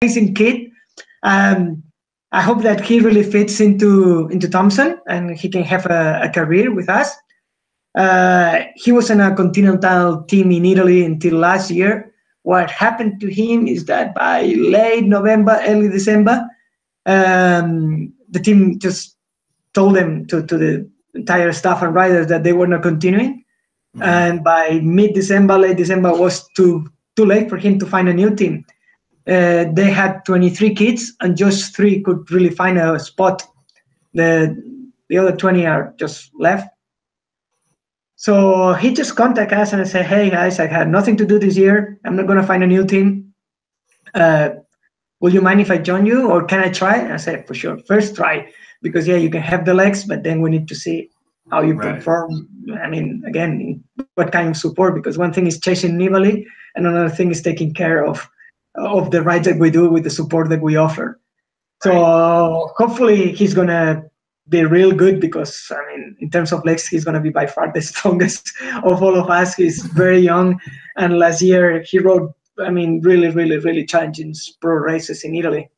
amazing kid. I hope that he really fits into Thompson and he can have a career with us. He was in a continental team in Italy until last year. What happened to him is that by late November, early December, the team just told them to the entire staff and riders that they were not continuing. And by mid-December, late December, was too late for him to find a new team. They had 23 kids, and just 3 could really find a spot. The other 20 are just left. So he just contacted us and said, "Hey guys, I had nothing to do this year. I'm not going to find a new team. Will you mind if I join you, or can I try?" And I said, "For sure. First try, because yeah, you can have the legs, but then we need to see how you perform. I mean, again, what kind of support? Because one thing is chasing Nibali, and another thing is taking care of the rides that we do with the support that we offer. So hopefully he's gonna be real good, because I mean, in terms of legs, he's gonna be by far the strongest of all of us. He's very young, and last year he rode, I mean, really challenging pro races in Italy.